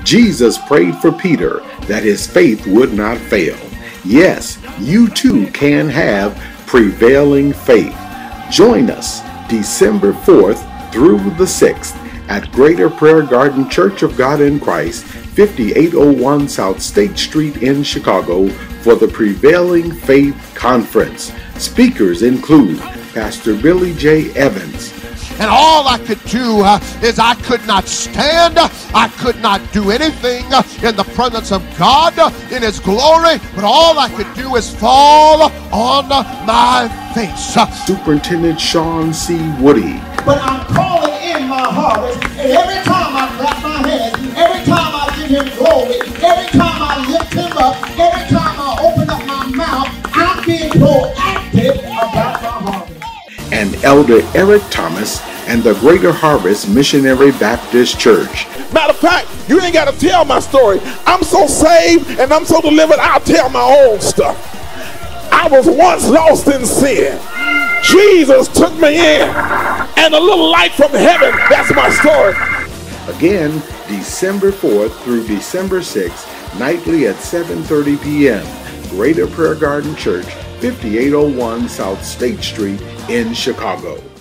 Jesus prayed for Peter that his faith would not fail. Yes, you too can have prevailing faith. Join us December 4th through the 6th at Greater Prayer Garden Church of God in Christ, 5801 South State Street in Chicago for the Prevailing Faith Conference. Speakers include Pastor Billy J. Evans. And all I could do is I could not stand. I could not do anything in the presence of God in His glory. But all I could do is fall on my face. Superintendent Sean C. Woody. But I'm calling in my harvest. And every time I clap my hands, every time I give Him glory, every time I lift Him up, every time I open up my mouth, I'm being proactive about my harvest. And Elder Eric Thomas and the Greater Harvest Missionary Baptist Church. Matter of fact, you ain't got to tell my story. I'm so saved and I'm so delivered, I'll tell my own stuff. I was once lost in sin. Jesus took me in, and a little light from heaven, that's my story. Again, December 4th through December 6th, nightly at 7:30 p.m. Greater Prayer Garden Church, 5801 South State Street in Chicago.